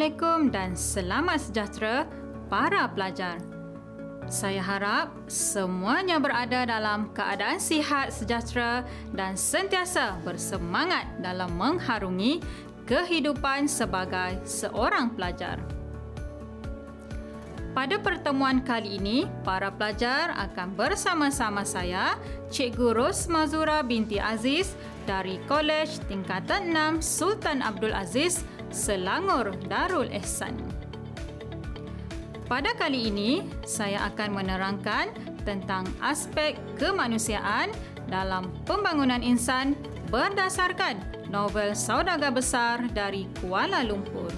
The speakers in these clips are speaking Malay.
Assalamualaikum dan selamat sejahtera para pelajar. Saya harap semuanya berada dalam keadaan sihat, sejahtera dan sentiasa bersemangat dalam mengharungi kehidupan sebagai seorang pelajar. Pada pertemuan kali ini, para pelajar akan bersama-sama saya, Cikgu Rosmazura binti Aziz dari Kolej Tingkatan 6 Sultan Abdul Aziz, Selangor Darul Ihsan. Pada kali ini, saya akan menerangkan tentang aspek kemanusiaan dalam pembangunan insan berdasarkan novel Saudagar Besar dari Kuala Lumpur.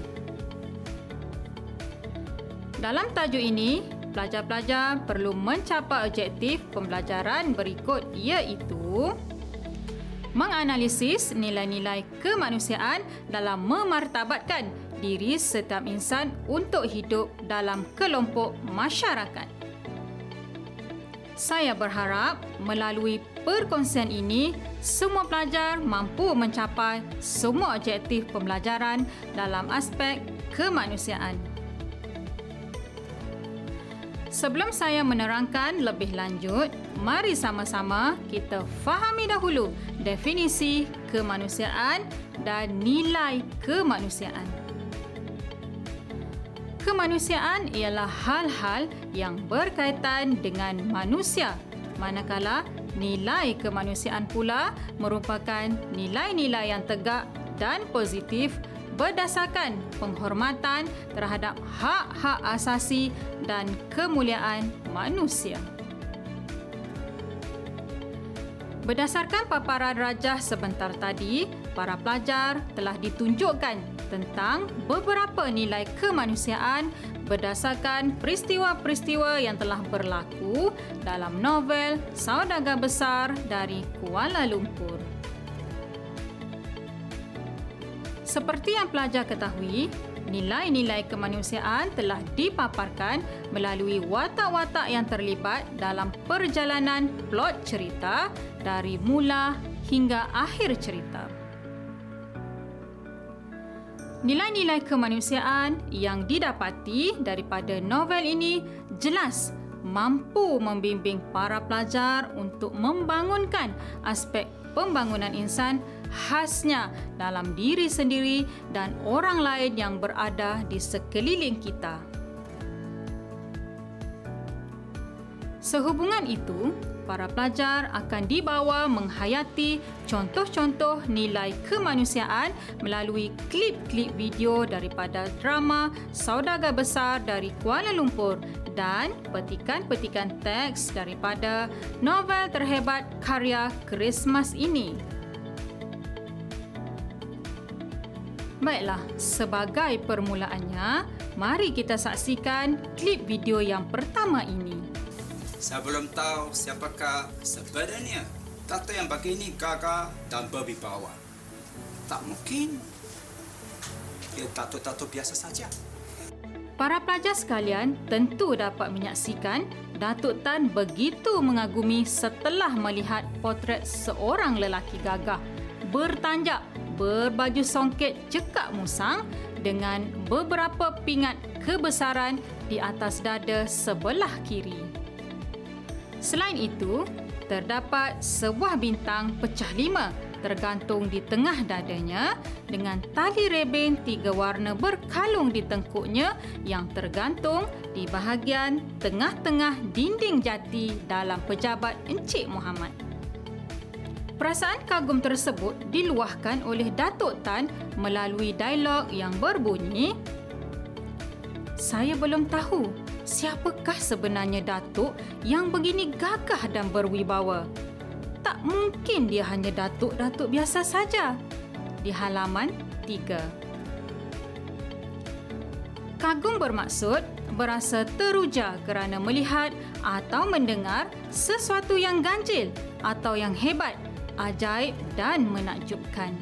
Dalam tajuk ini, pelajar-pelajar perlu mencapai objektif pembelajaran berikut iaitu menganalisis nilai-nilai kemanusiaan dalam memartabatkan diri setiap insan untuk hidup dalam kelompok masyarakat. Saya berharap melalui perkongsian ini, semua pelajar mampu mencapai semua objektif pembelajaran dalam aspek kemanusiaan. Sebelum saya menerangkan lebih lanjut, mari sama-sama kita fahami dahulu definisi kemanusiaan dan nilai kemanusiaan. Kemanusiaan ialah hal-hal yang berkaitan dengan manusia, manakala nilai kemanusiaan pula merupakan nilai-nilai yang tegak dan positif berdasarkan penghormatan terhadap hak-hak asasi dan kemuliaan manusia. Berdasarkan paparan rajah sebentar tadi, para pelajar telah ditunjukkan tentang beberapa nilai kemanusiaan berdasarkan peristiwa-peristiwa yang telah berlaku dalam novel Saudagar Besar dari Kuala Lumpur. Seperti yang pelajar ketahui, nilai-nilai kemanusiaan telah dipaparkan melalui watak-watak yang terlibat dalam perjalanan plot cerita dari mula hingga akhir cerita. Nilai-nilai kemanusiaan yang didapati daripada novel ini jelas mampu membimbing para pelajar untuk membangunkan aspek pembangunan insan khasnya dalam diri sendiri dan orang lain yang berada di sekeliling kita. Sehubungan itu, para pelajar akan dibawa menghayati contoh-contoh nilai kemanusiaan melalui klip-klip video daripada drama Saudagar Besar dari Kuala Lumpur dan petikan-petikan teks daripada novel terhebat karya Christmas ini. Baiklah, sebagai permulaannya, mari kita saksikan klip video yang pertama ini. Saya belum tahu siapakah sebenarnya Dato' yang begini gagah dan berwibawa. Tak mungkin. Dia Dato' biasa saja. Para pelajar sekalian tentu dapat menyaksikan Datuk Tan begitu mengagumi setelah melihat potret seorang lelaki gagah bertanjak, berbaju songket cekak musang dengan beberapa pingat kebesaran di atas dada sebelah kiri. Selain itu, terdapat sebuah bintang pecah 5 tergantung di tengah dadanya dengan tali reben 3 warna berkalung di tengkuknya yang tergantung di bahagian tengah-tengah dinding jati dalam pejabat Encik Muhammad. Perasaan kagum tersebut diluahkan oleh Datuk Tan melalui dialog yang berbunyi, "Saya belum tahu siapakah sebenarnya Datuk yang begini gagah dan berwibawa. Tak mungkin dia hanya datuk-datuk biasa saja." Di halaman 3. Kagum bermaksud berasa teruja kerana melihat atau mendengar sesuatu yang ganjil atau yang hebat, ajaib dan menakjubkan.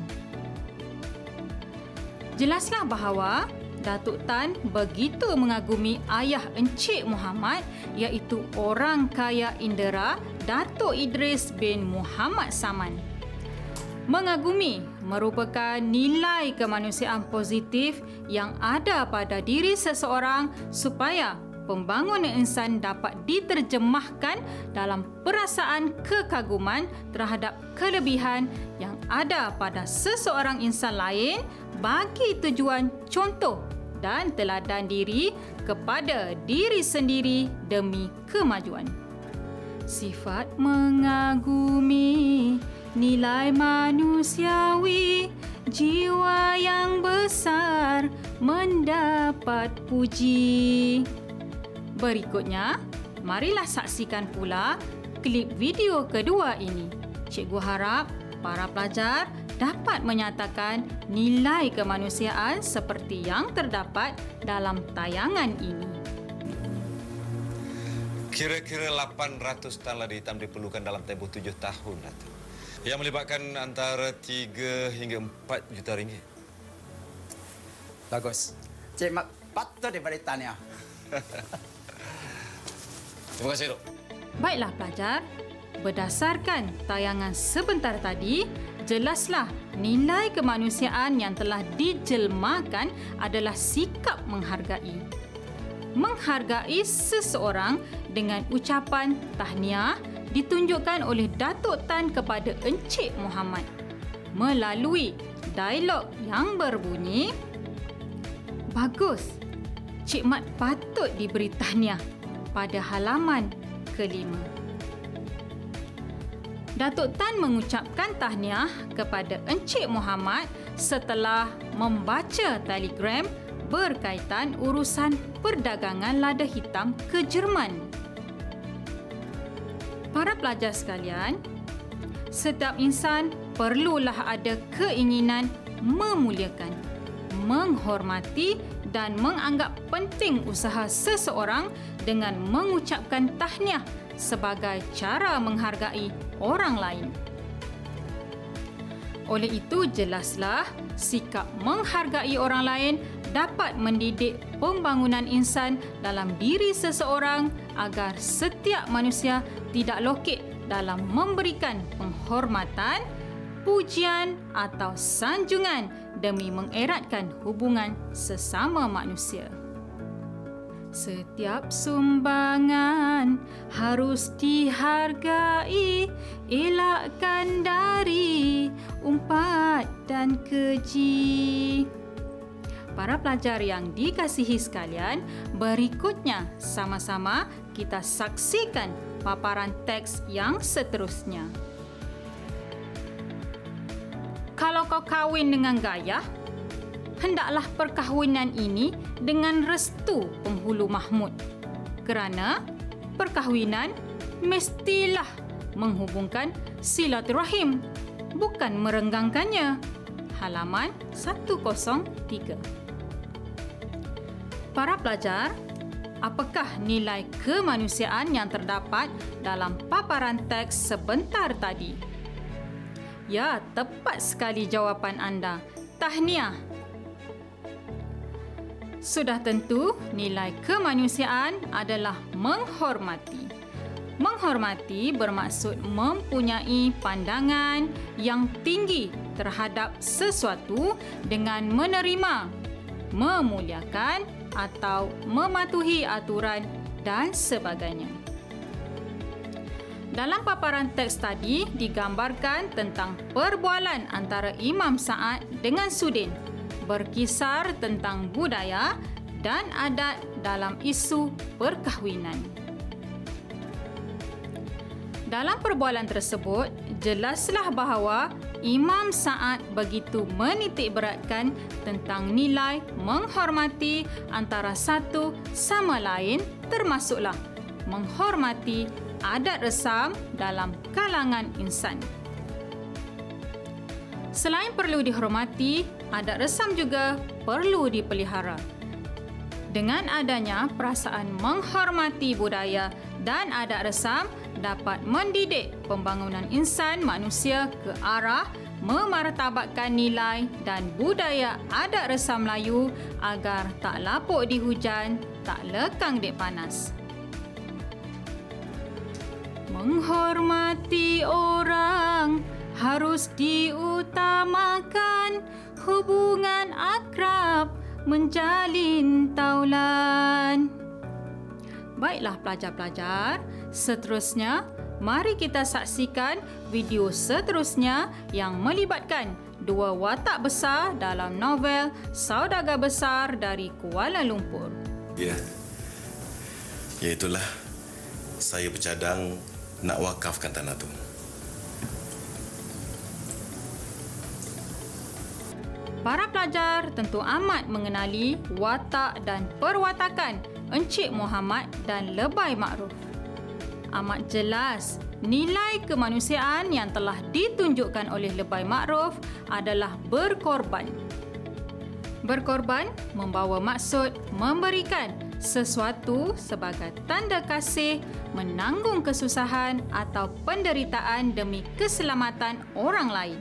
Jelaslah bahawa Datuk Tan begitu mengagumi ayah Encik Muhammad iaitu orang kaya Indera, Datuk Idris bin Muhammad Saman. Mengagumi merupakan nilai kemanusiaan positif yang ada pada diri seseorang supaya pembangunan insan dapat diterjemahkan dalam perasaan kekaguman terhadap kelebihan yang ada pada seseorang insan lain bagi tujuan contoh dan teladan diri kepada diri sendiri demi kemajuan. Sifat mengagumi nilai manusiawi, jiwa yang besar mendapat puji. Berikutnya, marilah saksikan pula klip video kedua ini. Cikgu harap para pelajar dapat menyatakan nilai kemanusiaan seperti yang terdapat dalam tayangan ini. Kira-kira 800 tan lada hitam diperlukan dalam tempoh 7 tahun, Datuk. Yang melibatkan antara 3 hingga 4 juta ringgit. Bagus. Cik Mat patut diberi tahniah. Terima kasih, Dok. Baiklah pelajar, berdasarkan tayangan sebentar tadi, jelaslah nilai kemanusiaan yang telah dijelmakan adalah sikap menghargai. Menghargai seseorang dengan ucapan tahniah ditunjukkan oleh Datuk Tan kepada Encik Muhammad melalui dialog yang berbunyi, "Bagus, Cik Mat patut diberi tahniah," pada halaman ke-5. Datuk Tan mengucapkan tahniah kepada Encik Muhammad setelah membaca telegram berkaitan urusan perdagangan lada hitam ke Jerman. Para pelajar sekalian, setiap insan perlulah ada keinginan memuliakan, menghormati dan menganggap penting usaha seseorang dengan mengucapkan tahniah sebagai cara menghargai orang lain. Oleh itu, jelaslah sikap menghargai orang lain dapat mendidik pembangunan insan dalam diri seseorang agar setiap manusia tidak lokek dalam memberikan penghormatan, pujian atau sanjungan demi mengeratkan hubungan sesama manusia. Setiap sumbangan harus dihargai, elakkan dari umpat dan keji. Para pelajar yang dikasihi sekalian, berikutnya sama-sama kita saksikan paparan teks yang seterusnya. Kalau kau kahwin dengan Gayah, hendaklah perkahwinan ini dengan restu penghulu Mahmud. Kerana perkahwinan mestilah menghubungkan silaturahim, bukan merenggangkannya. Halaman 103. Para pelajar, apakah nilai kemanusiaan yang terdapat dalam paparan teks sebentar tadi? Ya, tepat sekali jawapan anda. Tahniah. Sudah tentu, nilai kemanusiaan adalah menghormati. Menghormati bermaksud mempunyai pandangan yang tinggi terhadap sesuatu dengan menerima, memuliakan atau mematuhi aturan dan sebagainya. Dalam paparan teks tadi digambarkan tentang perbualan antara Imam Sa'ad dengan Sudin, berkisar tentang budaya dan adat dalam isu perkahwinan. Dalam perbualan tersebut, jelaslah bahawa Imam Sa'ad begitu menitikberatkan tentang nilai menghormati antara satu sama lain, termasuklah menghormati adat resam dalam kalangan insan. Selain perlu dihormati, adat resam juga perlu dipelihara. Dengan adanya perasaan menghormati budaya dan adat resam dapat mendidik pembangunan insan manusia ke arah memartabatkan nilai dan budaya adat resam Melayu agar tak lapuk di hujan, tak lekang di panas. Menghormati orang harus diutamakan hubungan akrab menjalin taulan. Baiklah pelajar-pelajar, seterusnya mari kita saksikan video seterusnya yang melibatkan dua watak besar dalam novel Saudagar Besar dari Kuala Lumpur. Ya, itulah saya bercadang nak wakafkan tanah tu. Para pelajar tentu amat mengenali watak dan perwatakan Encik Muhammad dan Lebay Makruf. Amat jelas nilai kemanusiaan yang telah ditunjukkan oleh Lebay Makruf adalah berkorban. Berkorban membawa maksud memberikan sesuatu sebagai tanda kasih, menanggung kesusahan atau penderitaan demi keselamatan orang lain.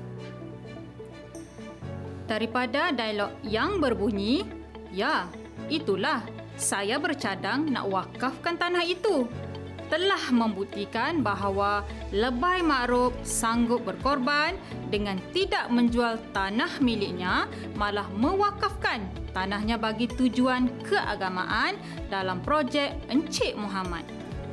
Daripada dialog yang berbunyi, "Ya, itulah saya bercadang nak wakafkan tanah itu," telah membuktikan bahawa Lebay Makruf sanggup berkorban dengan tidak menjual tanah miliknya, malah mewakafkan tanahnya bagi tujuan keagamaan dalam projek Encik Muhammad.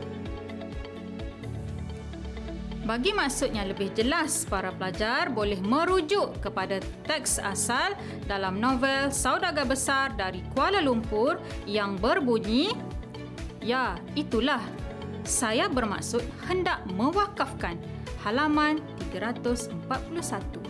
Bagi maksudnya lebih jelas, para pelajar boleh merujuk kepada teks asal dalam novel Saudagar Besar dari Kuala Lumpur yang berbunyi, "Ya, itulah saya bermaksud hendak mewakafkan," halaman 341.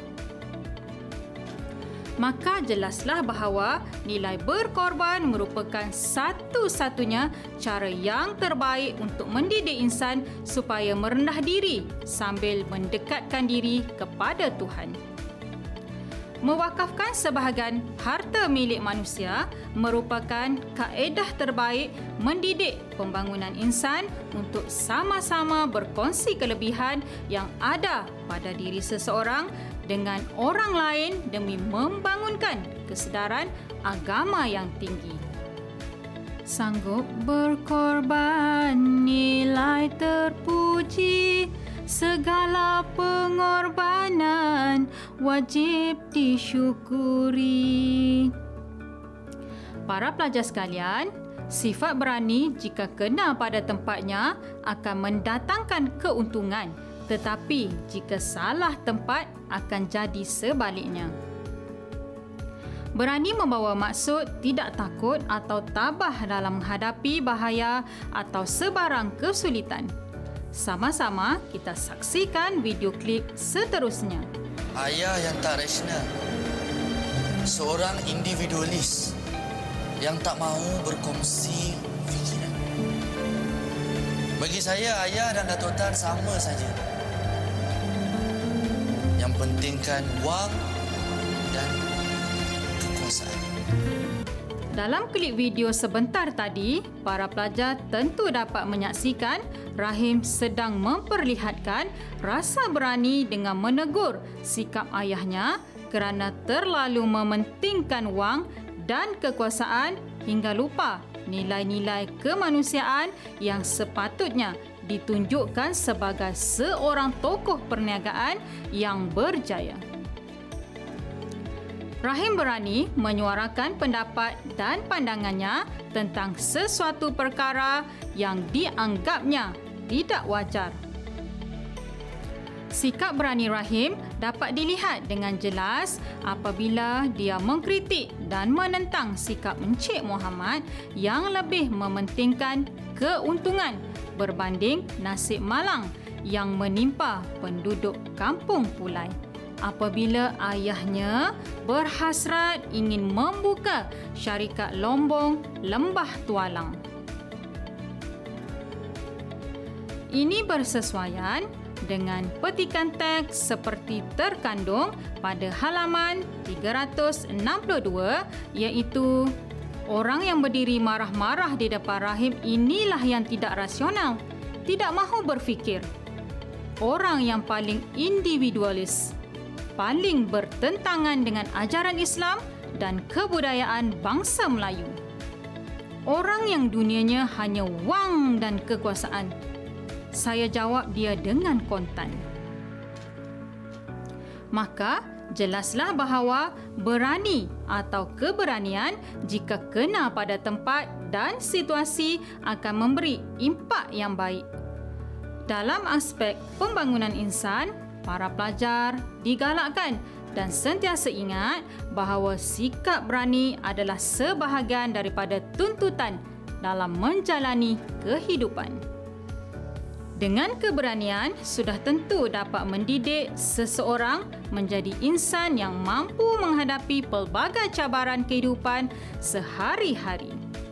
Maka jelaslah bahawa nilai berkorban merupakan satu-satunya cara yang terbaik untuk mendidik insan supaya merendah diri sambil mendekatkan diri kepada Tuhan. Mewakafkan sebahagian harta milik manusia merupakan kaedah terbaik mendidik pembangunan insan untuk sama-sama berkongsi kelebihan yang ada pada diri seseorang dengan orang lain demi membangunkan kesedaran agama yang tinggi. Sanggup berkorban nilai terpuji, segala pengorbanan wajib disyukuri. Para pelajar sekalian, sifat berani jika kena pada tempatnya akan mendatangkan keuntungan, tetapi jika salah tempat akan jadi sebaliknya. Berani membawa maksud tidak takut atau tabah dalam menghadapi bahaya atau sebarang kesulitan. Sama-sama kita saksikan video klip seterusnya. Ayah yang tak rasional, seorang individualis yang tak mahu berkongsi fikiran. Bagi saya, ayah dan Datuk Tan sama saja. Yang pentingkan wang dan kekuasaan. Dalam klip video sebentar tadi, para pelajar tentu dapat menyaksikan Rahim sedang memperlihatkan rasa berani dengan menegur sikap ayahnya kerana terlalu mementingkan wang dan kekuasaan hingga lupa nilai-nilai kemanusiaan yang sepatutnya ditunjukkan sebagai seorang tokoh perniagaan yang berjaya. Rahim berani menyuarakan pendapat dan pandangannya tentang sesuatu perkara yang dianggapnya tidak wajar. Sikap berani Rahim dapat dilihat dengan jelas apabila dia mengkritik dan menentang sikap Encik Muhammad yang lebih mementingkan keuntungan berbanding nasib malang yang menimpa penduduk Kampung Pulai apabila ayahnya berhasrat ingin membuka syarikat Lombong Lembah Tualang. Ini bersesuaian dengan petikan teks seperti terkandung pada halaman 362, iaitu orang yang berdiri marah-marah di depan Rahim inilah yang tidak rasional, tidak mahu berfikir. Orang yang paling individualis, paling bertentangan dengan ajaran Islam dan kebudayaan bangsa Melayu. Orang yang dunianya hanya wang dan kekuasaan. Saya jawab dia dengan kontan. maka jelaslah bahawa berani atau keberanian jika kena pada tempat dan situasi akan memberi impak yang baik. Dalam aspek pembangunan insan, para pelajar digalakkan dan sentiasa ingat bahawa sikap berani adalah sebahagian daripada tuntutan dalam menjalani kehidupan. Dengan keberanian, sudah tentu dapat mendidik seseorang menjadi insan yang mampu menghadapi pelbagai cabaran kehidupan sehari-hari.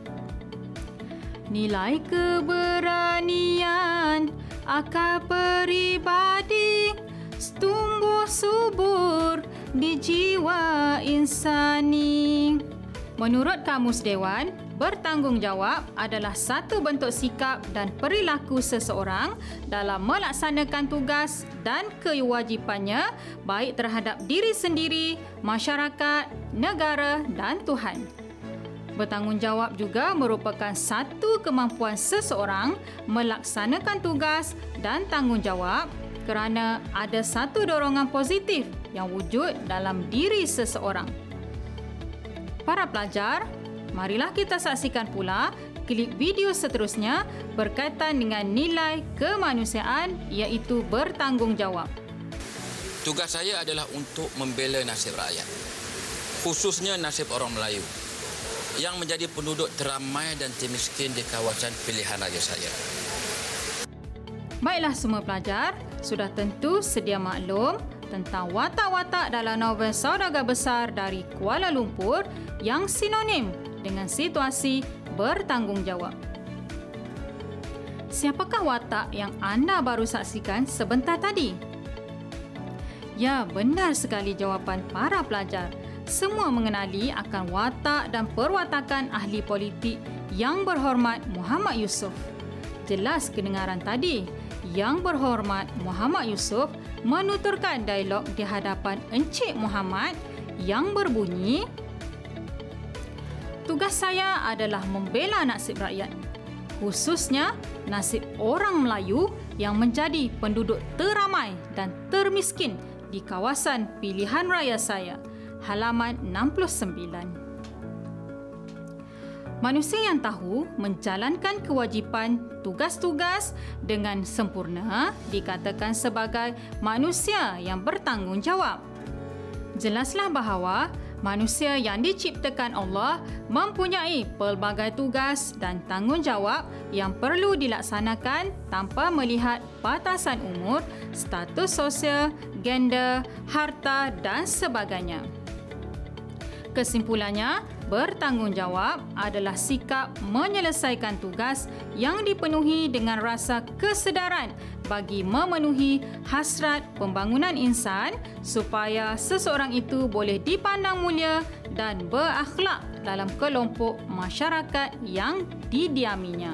Nilai keberanian akal peribadi tumbuh subur di jiwa insani. Menurut Kamus Dewan, bertanggungjawab adalah satu bentuk sikap dan perilaku seseorang dalam melaksanakan tugas dan kewajipannya baik terhadap diri sendiri, masyarakat, negara dan Tuhan. Bertanggungjawab juga merupakan satu kemampuan seseorang melaksanakan tugas dan tanggungjawab kerana ada satu dorongan positif yang wujud dalam diri seseorang. Para pelajar, marilah kita saksikan pula klip video seterusnya berkaitan dengan nilai kemanusiaan iaitu bertanggungjawab. Tugas saya adalah untuk membela nasib rakyat, khususnya nasib orang Melayu yang menjadi penduduk teramai dan termiskin di kawasan pilihan raya saya. Baiklah semua pelajar, sudah tentu sedia maklum tentang watak-watak dalam novel Saudagar Besar dari Kuala Lumpur yang sinonim dengan situasi bertanggungjawab. Siapakah watak yang anda baru saksikan sebentar tadi? Ya, benar sekali jawapan para pelajar. Semua mengenali akan watak dan perwatakan ahli politik yang berhormat Muhammad Yusof. Jelas kedengaran tadi. Yang berhormat Muhammad Yusof menuturkan dialog di hadapan Encik Muhammad yang berbunyi, "Tugas saya adalah membela nasib rakyat, khususnya nasib orang Melayu yang menjadi penduduk teramai dan termiskin di kawasan pilihan raya saya." Halaman 69. Manusia yang tahu menjalankan kewajipan tugas-tugas dengan sempurna dikatakan sebagai manusia yang bertanggungjawab. Jelaslah bahawa manusia yang diciptakan Allah mempunyai pelbagai tugas dan tanggungjawab yang perlu dilaksanakan tanpa melihat batasan umur, status sosial, gender, harta dan sebagainya. Kesimpulannya, bertanggungjawab adalah sikap menyelesaikan tugas yang dipenuhi dengan rasa kesedaran bagi memenuhi hasrat pembangunan insan supaya seseorang itu boleh dipandang mulia dan berakhlak dalam kelompok masyarakat yang didiaminya.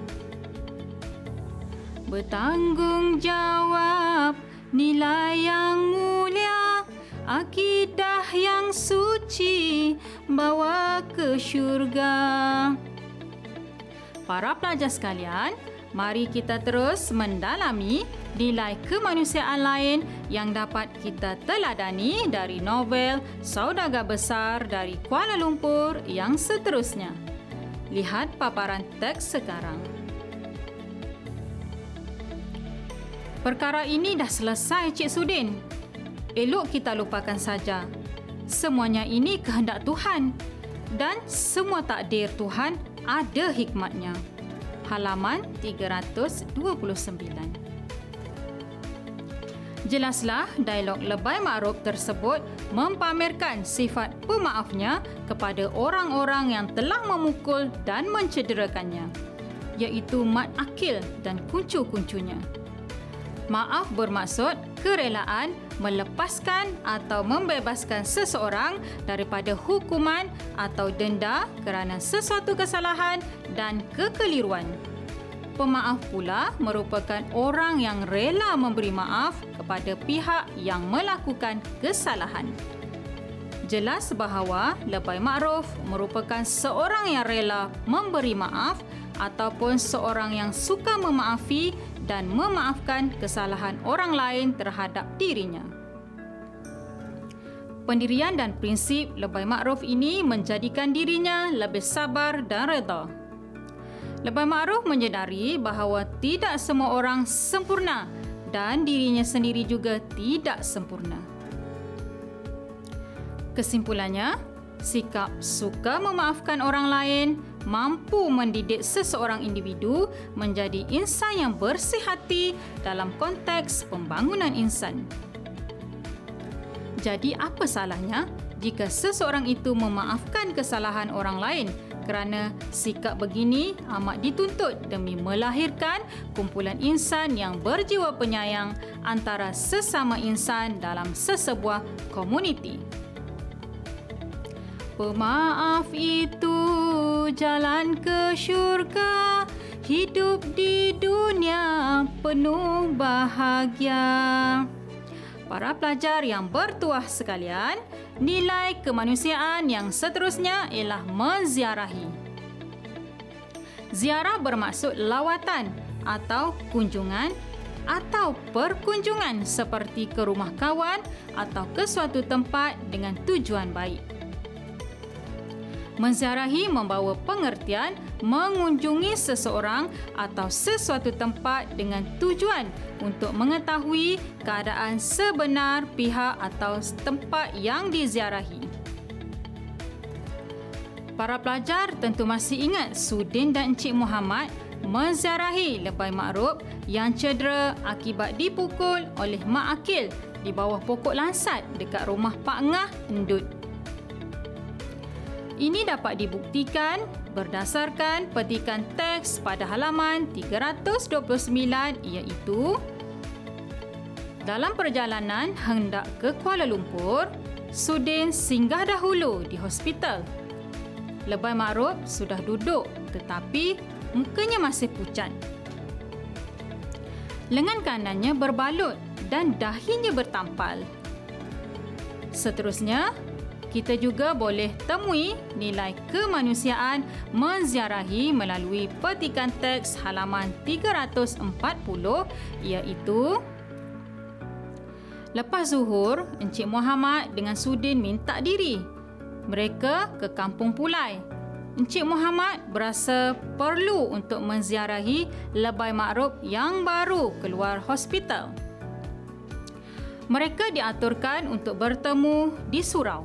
Bertanggungjawab, nilai yang mulia, akidah yang suci bawa ke syurga. Para pelajar sekalian, mari kita terus mendalami nilai kemanusiaan lain yang dapat kita teladani dari novel Saudagar Besar dari Kuala Lumpur yang seterusnya. Lihat paparan teks sekarang. Perkara ini dah selesai, Cik Sudin. Elok kita lupakan saja. Semuanya ini kehendak Tuhan dan semua takdir Tuhan ada hikmatnya. Halaman 329. Jelaslah dialog lebay makruf tersebut mempamerkan sifat pemaafnya kepada orang-orang yang telah memukul dan mencederakannya, iaitu Mat Akil dan kuncu-kuncunya. Maaf bermaksud kerelaan melepaskan atau membebaskan seseorang daripada hukuman atau denda kerana sesuatu kesalahan dan kekeliruan. Pemaaf pula merupakan orang yang rela memberi maaf kepada pihak yang melakukan kesalahan. Jelas bahawa lebay makruf merupakan seorang yang rela memberi maaf ataupun seorang yang suka memaafi dan memaafkan kesalahan orang lain terhadap dirinya. Pendirian dan prinsip Lebay Ma'ruf ini menjadikan dirinya lebih sabar dan redha. Lebay Ma'ruf menyedari bahawa tidak semua orang sempurna dan dirinya sendiri juga tidak sempurna. Kesimpulannya, sikap suka memaafkan orang lain mampu mendidik seseorang individu menjadi insan yang bersih hati dalam konteks pembangunan insan. Jadi apa salahnya jika seseorang itu memaafkan kesalahan orang lain, kerana sikap begini amat dituntut demi melahirkan kumpulan insan yang berjiwa penyayang antara sesama insan dalam sesebuah komuniti. Pemaaf itu jalan ke syurga, hidup di dunia penuh bahagia. Para pelajar yang bertuah sekalian, nilai kemanusiaan yang seterusnya ialah menziarahi. Ziarah bermaksud lawatan atau kunjungan atau perkunjungan seperti ke rumah kawan atau ke suatu tempat dengan tujuan baik. Menziarahi membawa pengertian mengunjungi seseorang atau sesuatu tempat dengan tujuan untuk mengetahui keadaan sebenar pihak atau tempat yang diziarahi. Para pelajar tentu masih ingat Sudin dan Encik Muhammad menziarahi Lebay Ma'ruf yang cedera akibat dipukul oleh Mak Akil di bawah pokok lansat dekat rumah Pak Ngah, Endut. Ini dapat dibuktikan berdasarkan petikan teks pada halaman 329 iaitu dalam perjalanan hendak ke Kuala Lumpur, Sudin singgah dahulu di hospital. Lebay Ma'ruf sudah duduk tetapi mukanya masih pucat. Lengan kanannya berbalut dan dahinya bertampal. Seterusnya, kita juga boleh temui nilai kemanusiaan menziarahi melalui petikan teks halaman 340 iaitu lepas zuhur, Encik Muhammad dengan Sudin minta diri. Mereka ke Kampung Pulai. Encik Muhammad berasa perlu untuk menziarahi Lebay Ma'ruf yang baru keluar hospital. Mereka diaturkan untuk bertemu di surau.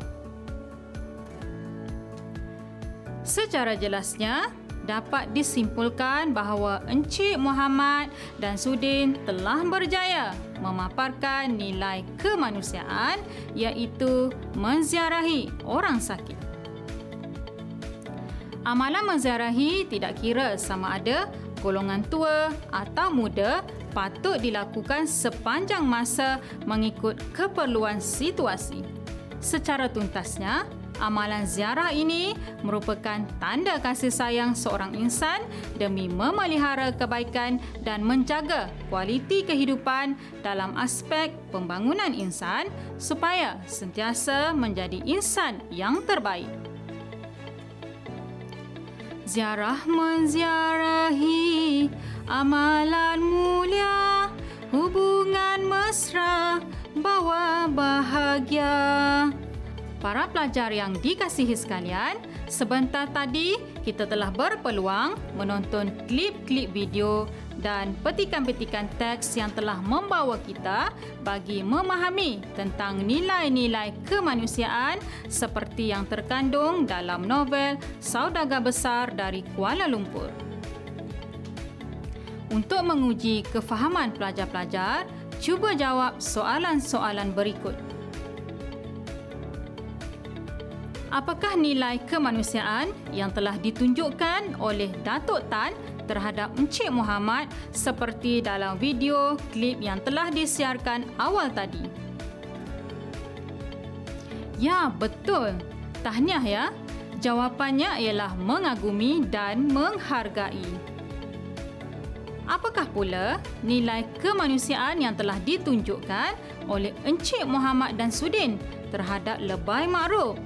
Secara jelasnya, dapat disimpulkan bahawa Encik Muhammad dan Sudin telah berjaya memaparkan nilai kemanusiaan iaitu menziarahi orang sakit. Amalan menziarahi tidak kira sama ada golongan tua atau muda patut dilakukan sepanjang masa mengikut keperluan situasi. Secara tuntasnya, amalan ziarah ini merupakan tanda kasih sayang seorang insan demi memelihara kebaikan dan menjaga kualiti kehidupan dalam aspek pembangunan insan supaya sentiasa menjadi insan yang terbaik. Ziarah menziarahi amalan mulia, hubungan mesra bawa bahagia. Para pelajar yang dikasihi sekalian, sebentar tadi kita telah berpeluang menonton klip-klip video dan petikan-petikan teks yang telah membawa kita bagi memahami tentang nilai-nilai kemanusiaan seperti yang terkandung dalam novel Saudagar Besar dari Kuala Lumpur. Untuk menguji kefahaman pelajar-pelajar, cuba jawab soalan-soalan berikut. Apakah nilai kemanusiaan yang telah ditunjukkan oleh Datuk Tan terhadap Encik Muhammad seperti dalam video klip yang telah disiarkan awal tadi? Ya, betul. Tahniah ya. Jawapannya ialah mengagumi dan menghargai. Apakah pula nilai kemanusiaan yang telah ditunjukkan oleh Encik Muhammad dan Sudin terhadap Lebay Ma'ruf?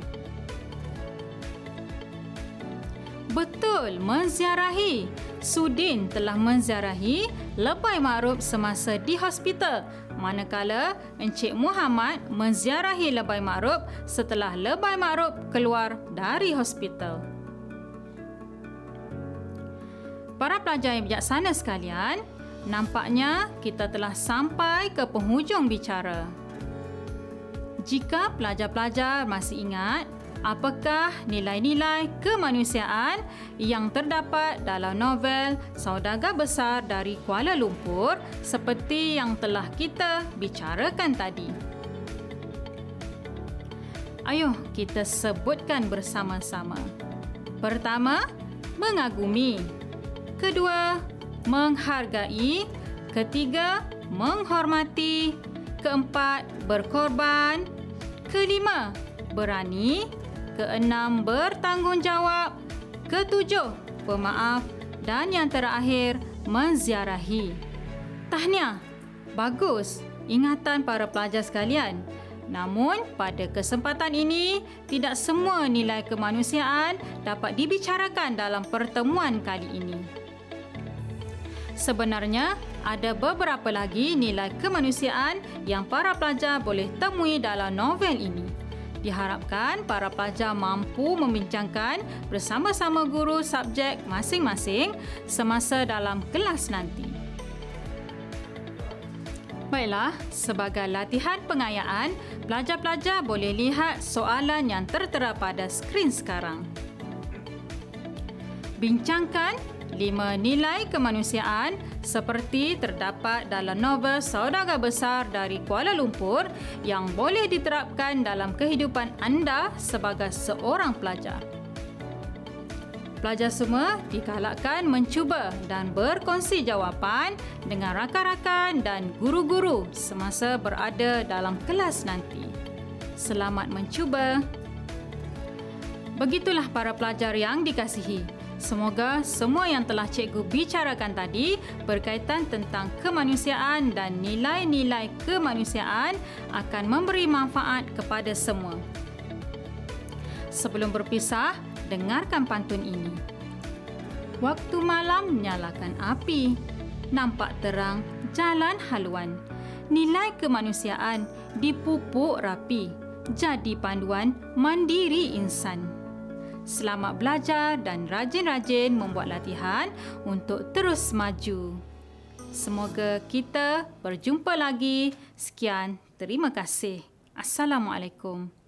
Betul, menziarahi. Sudin telah menziarahi Lebay Ma'ruf semasa di hospital manakala Encik Muhammad menziarahi Lebay Ma'ruf setelah Lebay Ma'ruf keluar dari hospital. Para pelajar yang bijaksana sekalian, nampaknya kita telah sampai ke penghujung bicara. Jika pelajar-pelajar masih ingat, apakah nilai-nilai kemanusiaan yang terdapat dalam novel Saudagar Besar dari Kuala Lumpur seperti yang telah kita bicarakan tadi? Ayuh kita sebutkan bersama-sama. Pertama, mengagumi. Kedua, menghargai. Ketiga, menghormati. Keempat, berkorban. Kelima, berani. Keenam, bertanggungjawab. Ketujuh, pemaaf. Dan yang terakhir, menziarahi. Tahniah, bagus ingatan para pelajar sekalian. Namun, pada kesempatan ini, tidak semua nilai kemanusiaan dapat dibicarakan dalam pertemuan kali ini. Sebenarnya, ada beberapa lagi nilai kemanusiaan yang para pelajar boleh temui dalam novel ini. Diharapkan para pelajar mampu membincangkan bersama-sama guru subjek masing-masing semasa dalam kelas nanti. Baiklah, sebagai latihan pengayaan, pelajar-pelajar boleh lihat soalan yang tertera pada skrin sekarang. Bincangkan 5 nilai kemanusiaan seperti terdapat dalam novel Saudagar Besar dari Kuala Lumpur yang boleh diterapkan dalam kehidupan anda sebagai seorang pelajar. Pelajar semua digalakkan mencuba dan berkongsi jawapan dengan rakan-rakan dan guru-guru semasa berada dalam kelas nanti. Selamat mencuba. Begitulah para pelajar yang dikasihi. Semoga semua yang telah cikgu bicarakan tadi berkaitan tentang kemanusiaan dan nilai-nilai kemanusiaan akan memberi manfaat kepada semua. Sebelum berpisah, dengarkan pantun ini. Waktu malam nyalakan api, nampak terang jalan haluan. Nilai kemanusiaan dipupuk rapi, jadi panduan mandiri insan. Selamat belajar dan rajin-rajin membuat latihan untuk terus maju. Semoga kita berjumpa lagi. Sekian, terima kasih. Assalamualaikum.